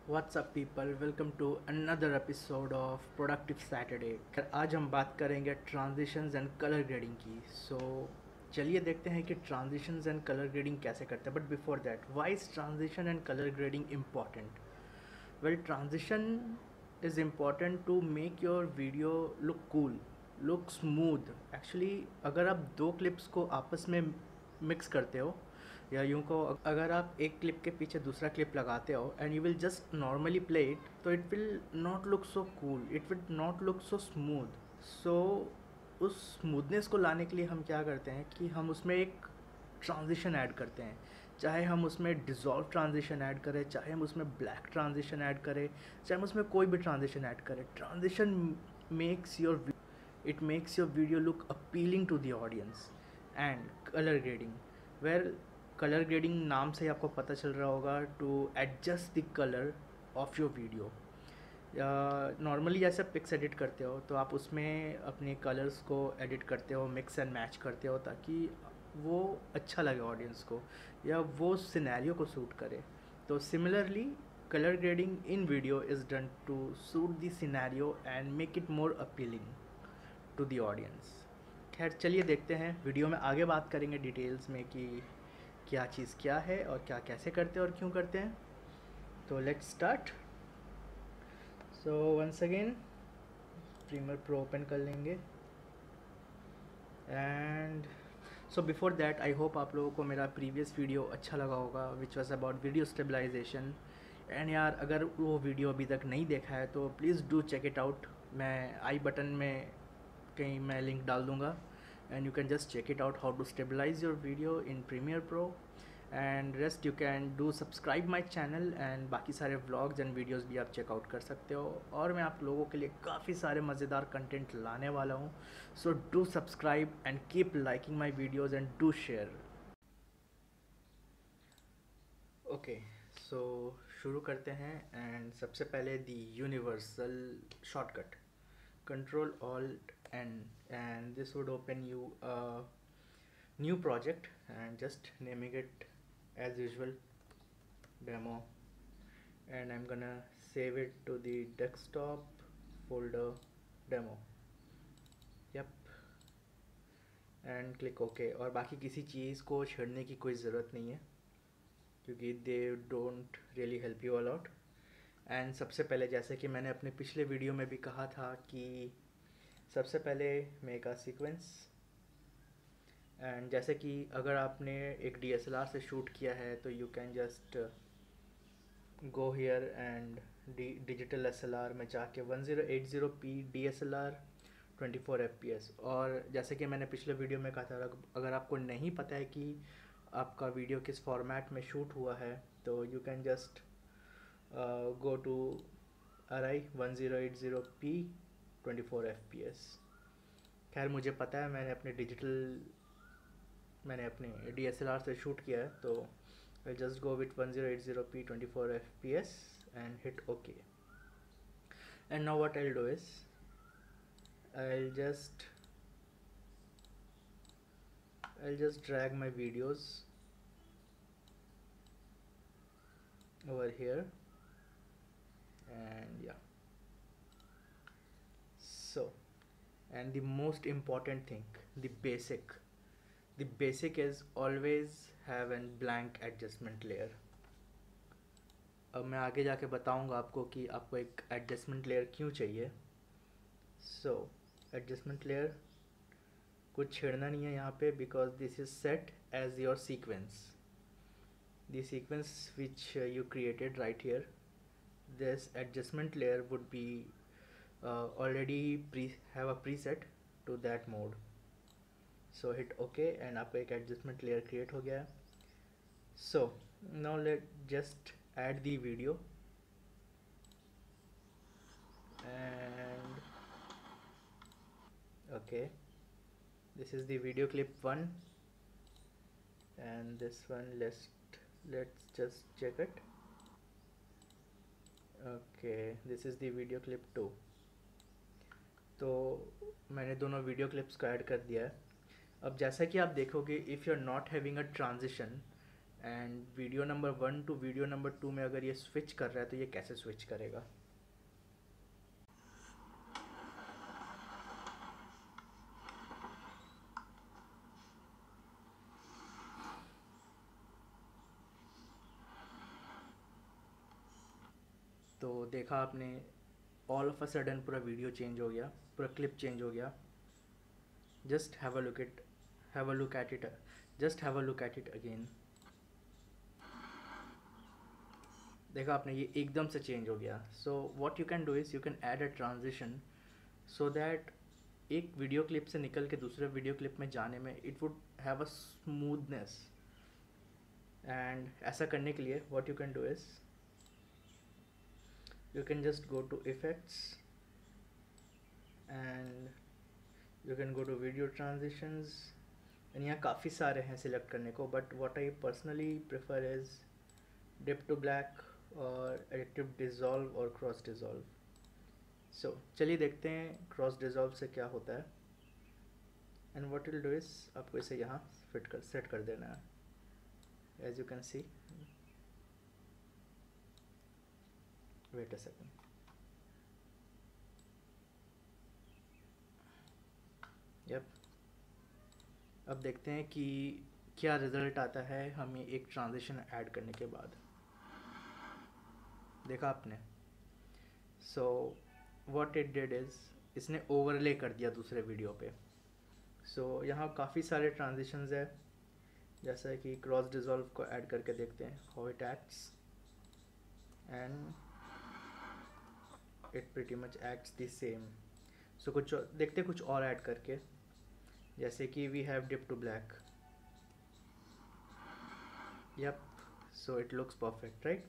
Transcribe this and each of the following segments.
What's up people, welcome to another episode of productive Saturday. आज हम बात करेंगे ट्रांजिशंस एंड कलर ग्रेडिंग की। चलिए देखते हैं कि ट्रांजिशंस एंड कलर ग्रेडिंग कैसे करते हैं। But before that, why is transition and colour grading important? Well, transition is important to make your video look cool, look smooth. Actually अगर आप दो क्लिप्स को आपस में मिक्स करते हो, या यूँ को अगर आप एक क्लिप के पीछे दूसरा क्लिप लगाते हो and you will just normally play it, तो it will not look so cool, it will not look so smooth. So उस स्मूथनेस को लाने के लिए हम क्या करते हैं कि हम उसमें एक ट्रांजिशन ऐड करते हैं। चाहे हम उसमें डिज़ोल्व ट्रांजिशन ऐड करें, चाहे हम उसमें ब्लैक ट्रांजिशन ऐड करें, चाहे हम उसमें कोई भी ट्रांजिशन ऐड करें, transition makes your it makes your video look appealing to the audience. And colour grading, where colour grading नाम से ही आपको पता चल रहा होगा, to adjust the colour of your video. Normally जैसे आप पिक्स एडिट करते हो तो आप उसमें अपने कलर्स को एडिट करते हो, मिक्स एंड मैच करते हो, ताकि वो अच्छा लगे ऑडियंस को या वो सिनेरियो को सूट करे। तो similarly colour grading in video is done to suit the scenario and make it more appealing to the audience. खैर चलिए देखते हैं, वीडियो में आगे बात करेंगे डिटेल्स में कि क्या चीज़ क्या है और क्या कैसे करते हैं और क्यों करते हैं। तो let's start. So once again premiere pro open कर लेंगे। And so before that, I hope आप लोगों को मेरा प्रीवियस वीडियो अच्छा लगा होगा, which was about video stabilization. And यार, अगर वो वीडियो अभी तक नहीं देखा है तो please do check it out. मैं आई बटन में कहीं मैं लिंक डाल दूँगा, and you can just check it out how to stabilize your video in premiere pro. And rest you can do subscribe my channel, and बाकी सारे vlogs and videos भी आप चेकआउट कर सकते हो। और मैं आप लोगों के लिए काफ़ी सारे मज़ेदार कंटेंट लाने वाला हूँ। So do subscribe and keep liking my videos and do share. Okay, so शुरू करते हैं। एंड सबसे पहले the universal shortcut, Control Alt N, and this would open you a new project and just naming it as usual demo, and I'm gonna save it to the desktop folder demo. Yep, and click OK। और बाकी किसी चीज़ को छेड़ने की कोई ज़रूरत नहीं है, क्योंकि they don't really help you a lot. And सबसे पहले, जैसे कि मैंने अपने पिछले वीडियो में भी कहा था, कि सबसे पहले मेक अ सीक्वेंस। एंड जैसे कि अगर आपने एक DSLR से शूट किया है तो you can just go here and digital SLR में जाके 1080p DSLR 24 FPS। और जैसे कि मैंने पिछले वीडियो में कहा था, अगर आपको नहीं पता है कि आपका वीडियो किस फॉर्मेट में शूट हुआ है, तो you can just go to ARRI 1080p 24 FPS। खैर मुझे पता है, मैंने अपने DSLR से शूट किया है, तो I'll just go with 1080p 24 FPS and hit OK. And now what I'll do is I'll just drag my videos over here, and yeah. So, and the most important thing, the basic is always have a blank adjustment layer. अब मैं आगे जाके बताऊंगा आपको कि आपको एक adjustment layer क्यों चाहिए। सो एडजस्टमेंट लेयर कुछ छेड़ना नहीं है यहाँ पे, because this is set as your sequence. The sequence which you created right here, this adjustment layer would be already have a preset to that mode. So hit OK and आपका एक adjustment layer create हो गया है। So now let just add the video, and okay, this is the video clip 1, and this one let's just check it. Okay, this is the video clip 2। तो मैंने दोनों video clips को add कर दिया है। अब जैसा कि आप देखोगे, if you are not having a transition and video number 1 to video number 2 में अगर ये स्विच कर रहा है तो ये कैसे स्विच करेगा। तो देखा आपने, ऑल ऑफ अ सडन पूरा वीडियो चेंज हो गया, पूरा क्लिप चेंज हो गया। Just have a look at it just have a look at it again. देखा आपने, ये एकदम से चेंज हो गया। So what you can do is you can add a transition so that एक वीडियो क्लिप से निकल के दूसरे वीडियो क्लिप में जाने में it would have a smoothness. And ऐसा करने के लिए what you can do is you can just go to effects and you can go to video transitions and यहाँ काफ़ी सारे हैं सिलेक्ट करने को, but what I personally prefer is dip to black और additive dissolve और cross dissolve। so चलिए देखते हैं cross dissolve से क्या होता है। and what you'll do is आपको इसे यहाँ सेट कर देना है। as you can see, wait a second, yep। अब देखते हैं कि क्या रिज़ल्ट आता है हमें एक ट्रांजिशन ऐड करने के बाद। देखा आपने, so what it did is इसने ओवरले कर दिया दूसरे वीडियो पे। सो यहाँ काफ़ी सारे ट्रांजिशंस है, जैसा कि क्रॉस डिज़ोल्व को ऐड करके देखते हैं how it acts and it pretty much acts the same. So कुछ देखते कुछ और ऐड करके, जैसे कि we have dip to black. yep, so it looks perfect, right?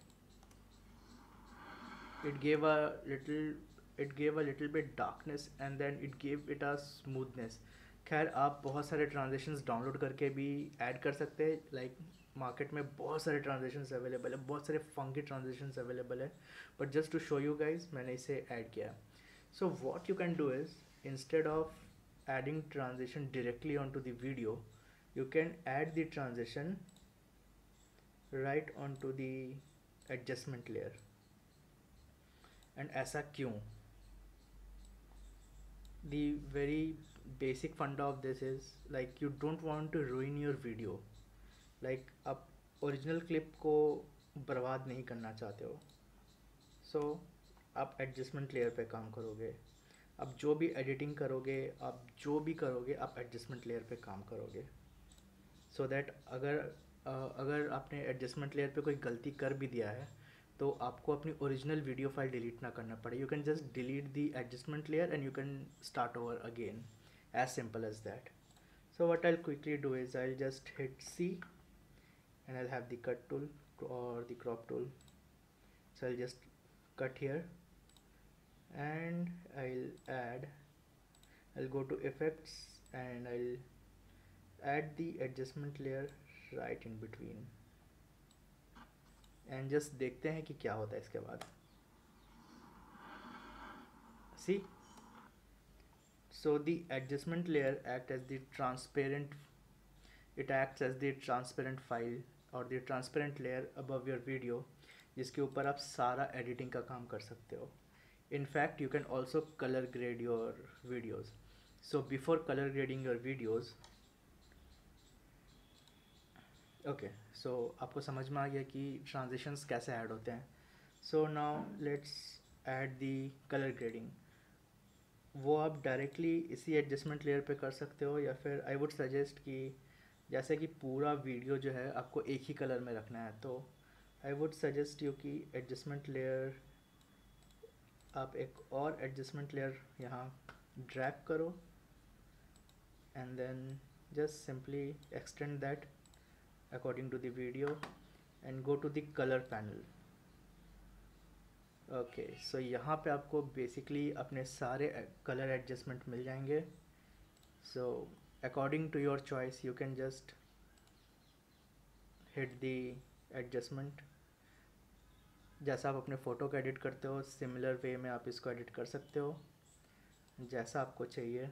it gave a little bit darkness and then it gave it a smoothness। खैर आप बहुत सारे ट्रांजिशंस डाउनलोड करके भी ऐड कर सकते हैं, लाइक मार्केट में बहुत सारे ट्रांजिशंस अवेलेबल है, बहुत सारे फंकी ट्रांजिशंस अवेलेबल है, but just to show you guys मैंने इसे ऐड किया। So what you can do is instead of adding transition directly onto the video, you can add the transition right onto the adjustment layer। and ऐसा क्यों? the very basic funda of this is like you don't want to ruin your video, like आप original clip को बर्बाद नहीं करना चाहते हो। सो आप एडजस्टमेंट लेयर पे काम करोगे, आप जो भी एडिटिंग करोगे, आप जो भी करोगे आप एडजस्टमेंट लेयर पे काम करोगे, सो दैट अगर आपने एडजस्टमेंट लेयर पे कोई गलती कर भी दिया है तो आपको अपनी ओरिजिनल वीडियो फाइल डिलीट ना करना पड़े। You can just delete the adjustment layer and you can start over again, as simple as that. So what I will quickly do is I will just hit C and I'll have the cut tool or the crop tool, so I'll just cut here and I'll go to effects and I'll add the adjustment layer right in between and just देखते हैं कि क्या होता है इसके बाद। see, so the adjustment layer acts as the transparent file और the transparent layer above your video, जिसके ऊपर आप सारा एडिटिंग का काम कर सकते हो। in fact you can also color grade your videos। so before color grading your videos, okay, so आपको समझ में आ गया कि ट्रांजिशंस कैसे ऐड होते हैं। so now let's add the color grading। वो आप डायरेक्टली इसी एडजस्टमेंट लेयर पे कर सकते हो, या फिर आई वुड सजेस्ट कि जैसे कि पूरा वीडियो जो है आपको एक ही कलर में रखना है, तो आई वुड सजेस्ट यू कि एडजस्टमेंट लेयर आप एक और एडजस्टमेंट लेयर यहाँ ड्रैग करो and then just simply extend that according to the video and go to the color panel। Okay, so यहाँ पे आपको बेसिकली अपने सारे कलर एडजस्टमेंट मिल जाएंगे। So according to your choice you can just hit the adjustment. जैसा आप अपने फ़ोटो को एडिट करते हो सिमिलर वे में आप इसको एडिट कर सकते हो जैसा आपको चाहिए।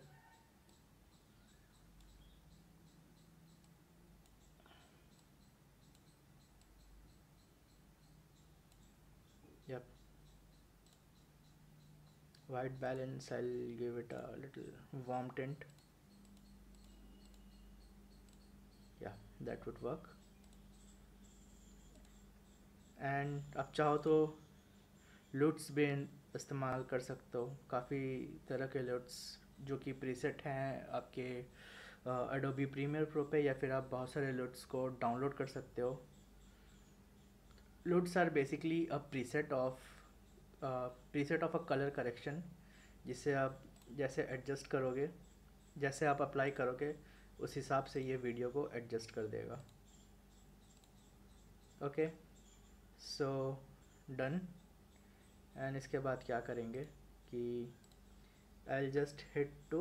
white balance, I'll give it a little warm tint. Yeah, that would work. And आप चाहो तो लुट्स भी इस्तेमाल कर सकते हो, काफ़ी तरह के लुट्स जो कि प्रीसेट हैं आपके एडोबी प्रीमियर प्रो पे, या फिर आप बहुत सारे लुट्स को डाउनलोड कर सकते हो. LUTs are basically a preset of a colour correction, जिससे आप जैसे एडजस्ट करोगे, जैसे आप अप्लाई करोगे उस हिसाब से ये वीडियो को एडजस्ट कर देगा. Okay, so done. एंड इसके बाद क्या करेंगे कि I just hit two.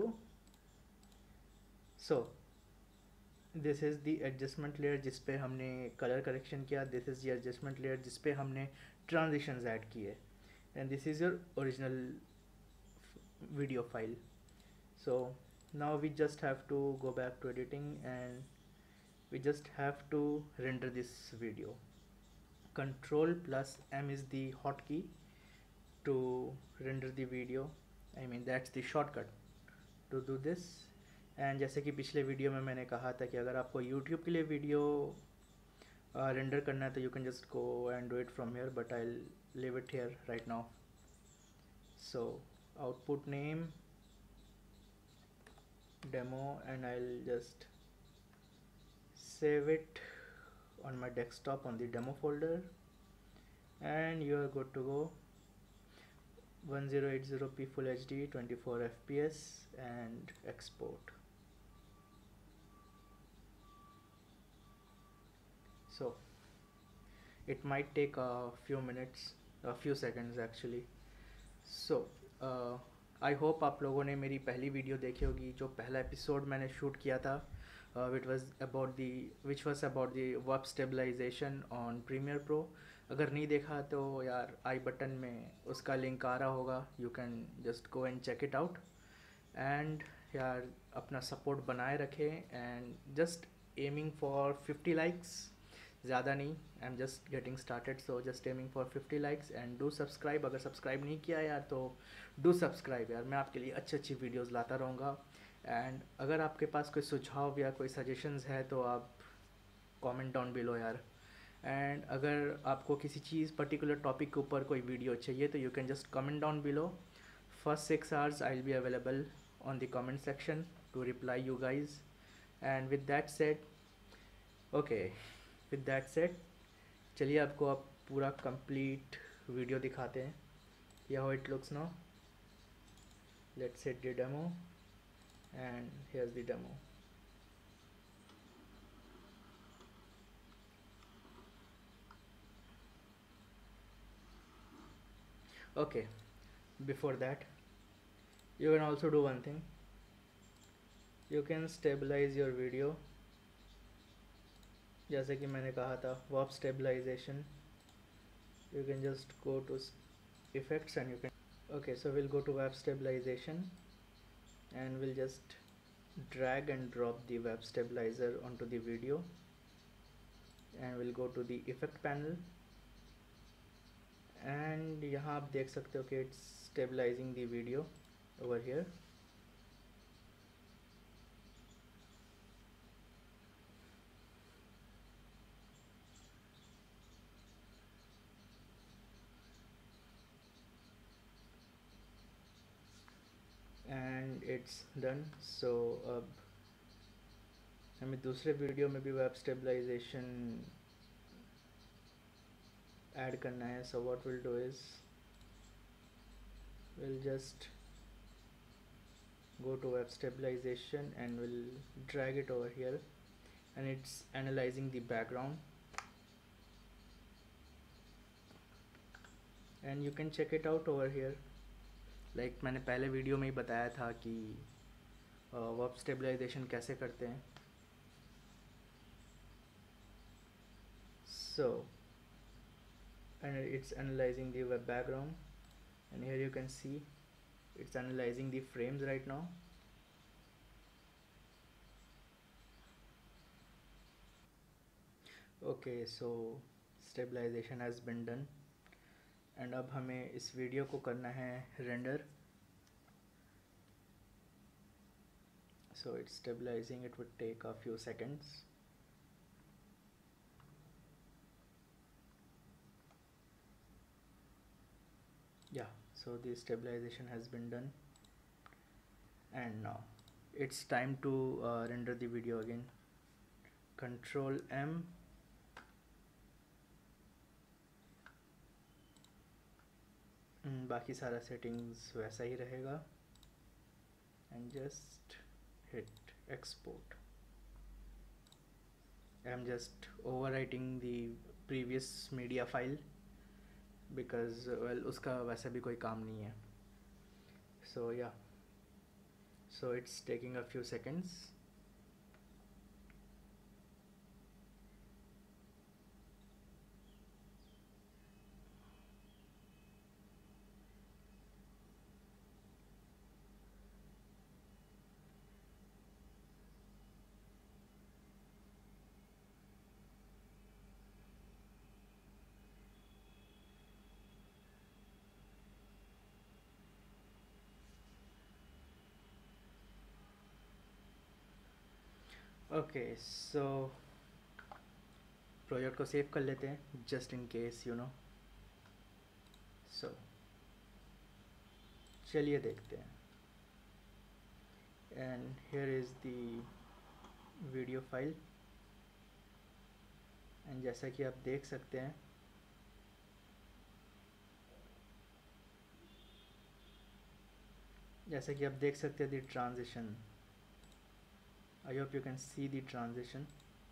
So this is the adjustment layer जिस पे हमने कलर करेक्शन किया. This is the adjustment layer जिस पे हमने ट्रांजिशंस ऐड किए. And this is your original video file. So now we just have to go back to editing and we just have to render this video. Control plus M is the hotkey to render the video. I mean that's the shortcut to do this. And जैसे कि पिछले video में मैंने कहा था कि अगर आपको यूट्यूब के लिए वीडियो रेंडर करना है तो you can just go and do it from here, but I leave it here right now. So output name demo and I'll just save it on my desktop on the demo folder, and you are good to go. 1080p full HD 24 fps and export. So it might take a few minutes, a few seconds actually. So I hope आप लोगों ने मेरी पहली video देखी होगी, जो पहला episode मैंने शूट किया था, which was about the warp stabilization on premiere pro. अगर नहीं देखा तो यार आई बटन में उसका लिंक आ रहा होगा, you can just go and check it out. And यार अपना सपोर्ट बनाए रखें and just aiming for 50 likes, ज़्यादा नहीं. I am just getting started, so just aiming for 50 likes and do subscribe. अगर सब्सक्राइब नहीं किया यार तो डू सब्सक्राइब यार, मैं आपके लिए अच्छी अच्छी वीडियोस लाता रहूँगा. एंड अगर आपके पास कोई सुझाव या कोई सजेशंस है तो आप कमेंट डाउन बिलो यार. एंड अगर आपको किसी चीज़ पर्टिकुलर टॉपिक के ऊपर कोई वीडियो चाहिए तो you can just comment down below. First 6 hours I will be available on the comment section to reply you guys. And with that said, okay, with that said चलिए आपको अब पूरा complete video दिखाते हैं. या how it looks now. Let's set the demo and here's the demo. Okay, before that you can also do one thing. You can stabilize your video, जैसे कि मैंने कहा था warp stabilization. You can just go to effects and you can. Okay, so we'll go to web stabilization and we'll just drag and drop the web stabilizer onto the video, and we'll go to the effect panel. And यहाँ आप देख सकते हो कि it's stabilizing the video over here. And it's done. So अब हमें दूसरे video में भी वेब स्टेबलाइजेशन ऐड करना है. So what we'll do is we'll just go to web stabilization and we'll drag it over here, and it's analyzing the background, and you can check it out over here. Like मैंने पहले video में ही बताया था कि web stabilization कैसे करते हैं. So and it's analyzing the web background, and here you can see it's analyzing the frames right now. Okay, so stabilization has been done, and अब हमें इस वीडियो को करना है render. So it's stabilizing, it would take a few seconds. Yeah, so the stabilization has been done, and now it's time to render the video again. Control M, बाकी सारा settings वैसा ही रहेगा, and just hit export. I'm just overwriting the previous media file because well उसका वैसा भी कोई काम नहीं है. So yeah, so it's taking a few seconds. Okay so project को सेव कर लेते हैं just in case you know. So चलिए देखते हैं. And here is the video file, and जैसा कि आप देख सकते हैं the transition. I hope you can see the transition.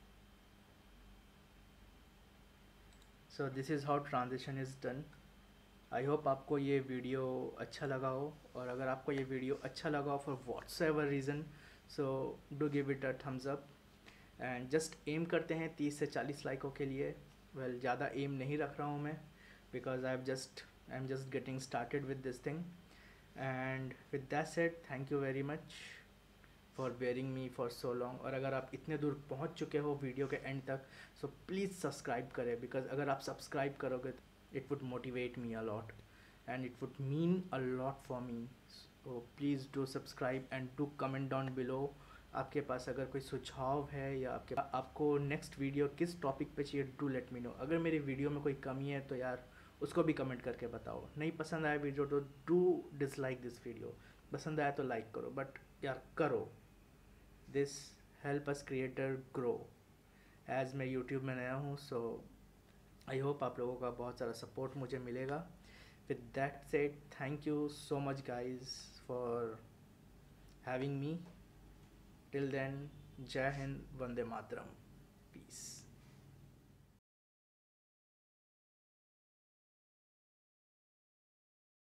So this is how transition is done. I hope आपको ये वीडियो अच्छा लगा हो, और अगर आपको ये वीडियो अच्छा लगा हो for whatsoever reason, so do give it a thumbs up. And just aim करते हैं 30 से 40 लाइकों के लिए. वेल ज़्यादा एम नहीं रख रहा हूँ मैं, because I am just getting started with this thing. And with that said, thank you very much for bearing me for so long. और अगर आप इतने दूर पहुँच चुके हो वीडियो के एंड तक, सो प्लीज़ सब्सक्राइब करें, बिकॉज अगर आप सब्सक्राइब करोगे it would motivate me a lot and it would mean a lot for me. So please do subscribe and do comment down below. आपके पास अगर कोई सुझाव है या आपको नेक्स्ट वीडियो किस टॉपिक पे चाहिए, डू लेट मी नो. अगर मेरी वीडियो में कोई कमी है तो यार उसको भी कमेंट करके बताओ. नहीं पसंद आया वीडियो तो डू डिसलाइक दिस वीडियो. पसंद आया तो लाइक करो, बट यार करो. This help us creator grow. As मैं यूट्यूब में नया हूँ, सो आई होप आप लोगों का बहुत सारा सपोर्ट मुझे मिलेगा. With that said, thank you so much guys for having me. Till then, जय हिंद, वंदे मातरम, पीस.